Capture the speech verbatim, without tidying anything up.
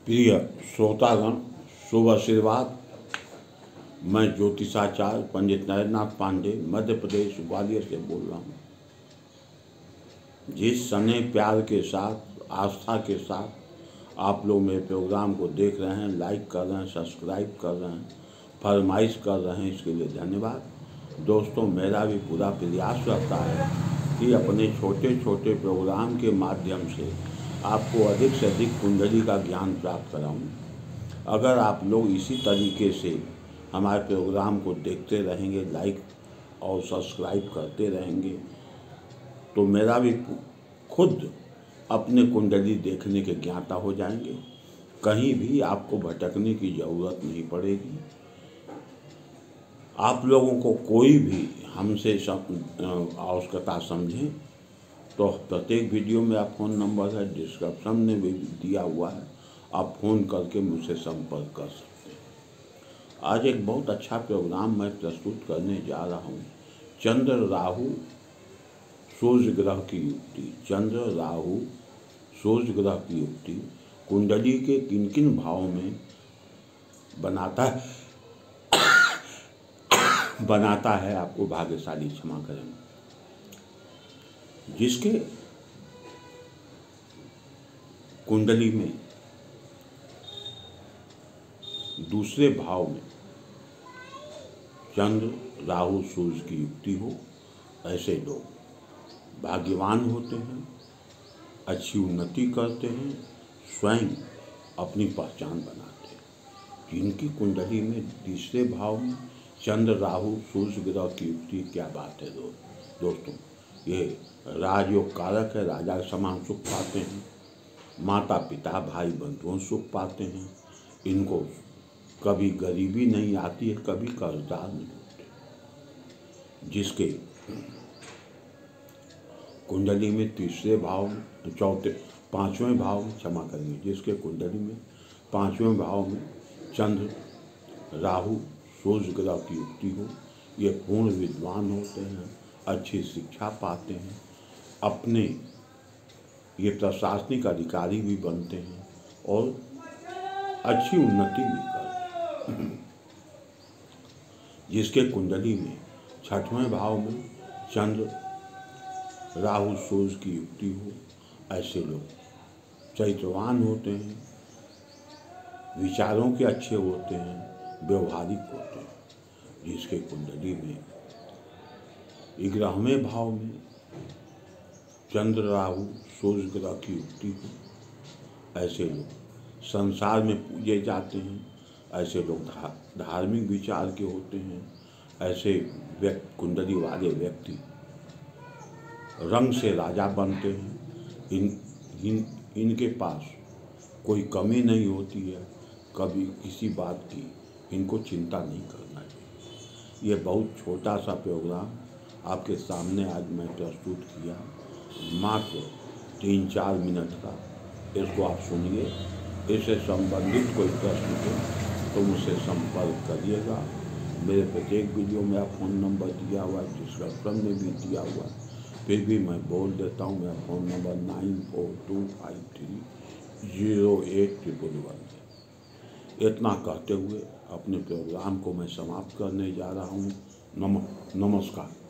प्रिय श्रोतागण, शुभ आशीर्वाद। मैं ज्योतिषाचार्य पंडित नरेंद्रनाथ पांडे मध्य प्रदेश ग्वालियर से बोल रहा हूँ। जिस स्नेह प्यार के साथ, आस्था के साथ आप लोग मेरे प्रोग्राम को देख रहे हैं, लाइक कर रहे हैं, सब्सक्राइब कर रहे हैं, फरमाइश कर रहे हैं, इसके लिए धन्यवाद। दोस्तों, मेरा भी पूरा प्रयास रहता है कि अपने छोटे छोटे प्रोग्राम के माध्यम से आपको अधिक से अधिक कुंडली का ज्ञान प्राप्त कराऊं। अगर आप लोग इसी तरीके से हमारे प्रोग्राम को देखते रहेंगे, लाइक और सब्सक्राइब करते रहेंगे, तो मेरा भी खुद अपने कुंडली देखने के ज्ञाता हो जाएंगे। कहीं भी आपको भटकने की ज़रूरत नहीं पड़ेगी। आप लोगों को कोई भी हमसे आवश्यकता समझें तो प्रत्येक वीडियो में आप फ़ोन नंबर है, डिस्क्रिप्शन में भी दिया हुआ है, आप फ़ोन करके मुझसे संपर्क कर सकते हैं। आज एक बहुत अच्छा प्रोग्राम मैं प्रस्तुत करने जा रहा हूँ। चंद्र राहु सूर्य ग्रह की युक्ति। चंद्र राहु सूर्य ग्रह की युक्ति कुंडली के किन किन भावों में बनाता है बनाता है आपको भाग्यशाली, क्षमा करें, जिसके कुंडली में दूसरे भाव में चंद्र राहु सूर्य की युक्ति हो, ऐसे लोग भाग्यवान होते हैं, अच्छी उन्नति करते हैं, स्वयं अपनी पहचान बनाते हैं। जिनकी कुंडली में तीसरे भाव में चंद्र राहु सूर्य ग्रह की युक्ति, क्या बात है दोस्तों। ये राजयोग कारक है, राजा के समान सुख पाते हैं, माता पिता भाई बंधुओं सुख पाते हैं, इनको कभी गरीबी नहीं आती है, कभी कर्जदार नहीं होते। जिसके कुंडली में तीसरे भाव में, चौथे पांचवें भाव में, क्षमा करेंगे, जिसके कुंडली में पांचवें भाव में चंद्र राहु सूर्य ग्रह की युक्ति हो, ये पूर्ण विद्वान होते हैं, अच्छी शिक्षा पाते हैं, अपने ये प्रशासनिक अधिकारी भी बनते हैं और अच्छी उन्नति भी करते हैं। जिसके कुंडली में छठवें भाव में चंद्र राहु सूर्य की युक्ति हो, ऐसे लोग चरित्रवान होते हैं, विचारों के अच्छे होते हैं, व्यवहारिक होते हैं। जिसके कुंडली में ग्यारहवें भाव में चंद्र राहु सूर्य ग्रह की युक्ति हो, ऐसे लोग संसार में पूजे जाते हैं, ऐसे लोग धा, धार्मिक विचार के होते हैं। ऐसे व्यक्ति कुंडली वाले व्यक्ति रंग से राजा बनते हैं। इन इन इनके पास कोई कमी नहीं होती है, कभी किसी बात की इनको चिंता नहीं करना चाहिए। ये बहुत छोटा सा प्रोग्राम आपके सामने आज मैं प्रस्तुत किया, मात्र तीन चार मिनट का। इसको आप सुनिए। इससे संबंधित कोई प्रश्न हो तो मुझसे संपर्क करिएगा। मेरे प्रत्येक वीडियो में आप फ़ोन नंबर दिया हुआ है, डिस्क्रिप्शन में भी दिया हुआ है, फिर भी मैं बोल देता हूँ। मेरा phone number nine four two five three zero eight triple one है। इतना कहते हुए अपने प्रोग्राम को मैं समाप्त करने जा रहा हूँ। नम नमस्कार।